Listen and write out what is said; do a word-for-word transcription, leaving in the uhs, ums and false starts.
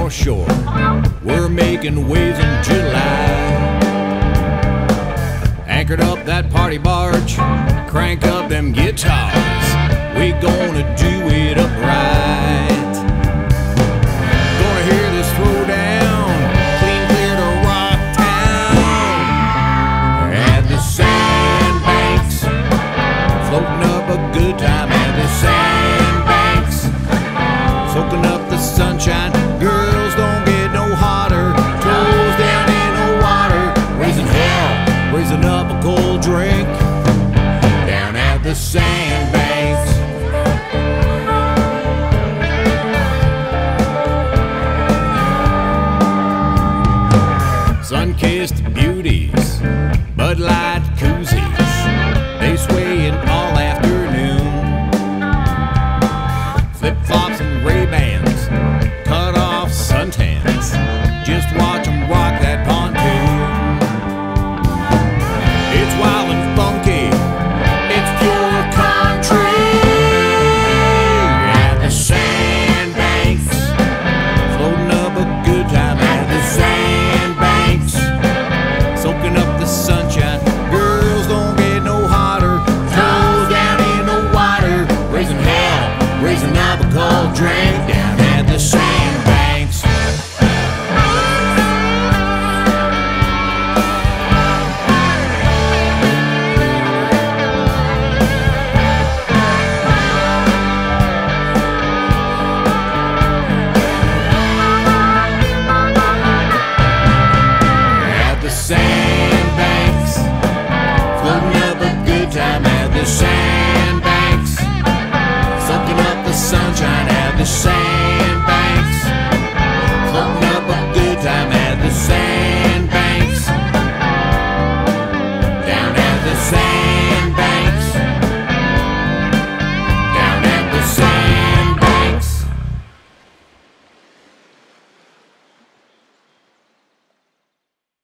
North Shore. We're making waves in July. Anchored up that party barge, crank up them guitars. We gonna do it upright. Gonna hear this throw down, clean clear to Rock Town. At the Sandbanks, floating up a good time at the Sandbanks, soaking up the sunshine. Girls don't get no hotter, toes down in the water, raising hell, raising up a cold drink down at the Sandbanks. Sun-kissed beauties, Bud Light koozies, they sway in all afternoon. Flip-flops and Ray-Bans, cut off suntans, just watch them rock that pontoon. It's wild and funky, it's pure country. At the Sandbanks, floating up a good time at the Sandbanks, soaking up the sunshine. Girls don't get no hotter, toes down in the water, raising hell, raising up a cold drink down at the Sandbanks. At the Sandbanks, floating up a good time at the Sandbanks, soaking up the sunshine at the Sandbanks.